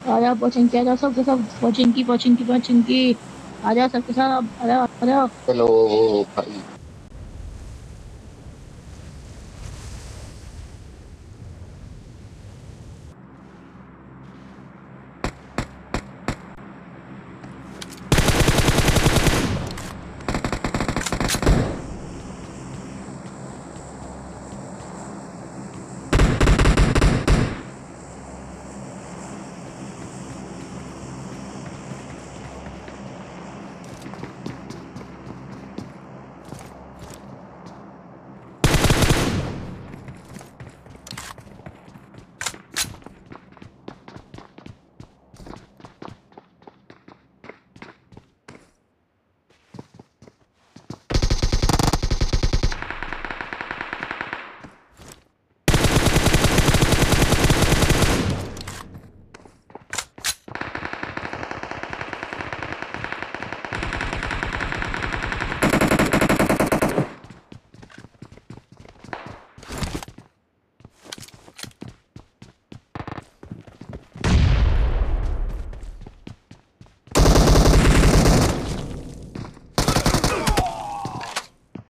आजा पोचिंकी, आजा सबके सब, पोचिंकी पोचिंकी पोचिंकी। आजा सबके सब, आजा आजा। हेलो भाई।